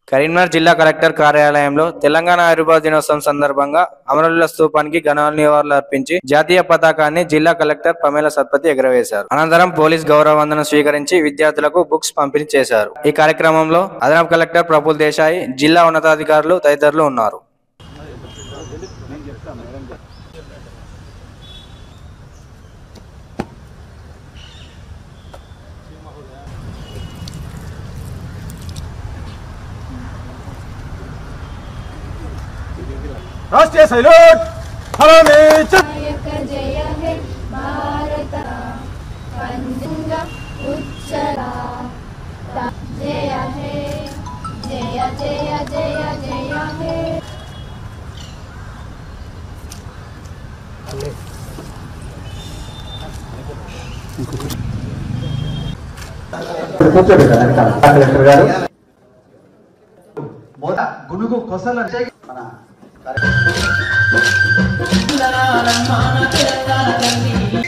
కరీంనగర్ జిల్లా కలెక్టర్ కార్యాలయంలో తెలంగాణ ఆవిర్భావ దినోత్సవం సందర్భంగా అమరుల స్తూపానికి ఘన నివాళులు అర్పించి జాతీయ పతాకాన్ని జిల్లా కలెక్టర్ పమేల సత్పతి ఎగురవేశారు. అనంతరం పోలీస్ గౌరవ వందనం స్వీకరించి విద్యార్థులకు బుక్స్ పంపిణీ చేశారు. ఈ కార్యక్రమంలో అదనపు కలెక్టర్ ప్రఫుల్ దేశాయ్, జిల్లా ఉన్నతాధికారులు తదితరులు ఉన్నారు. राष्ट्रीय सैल्यूट हमें जय हे भारत पंजंग उच्चला जय हे जय जय जय जय हे కలెక్టర్ గారు గునుగు కొసల మన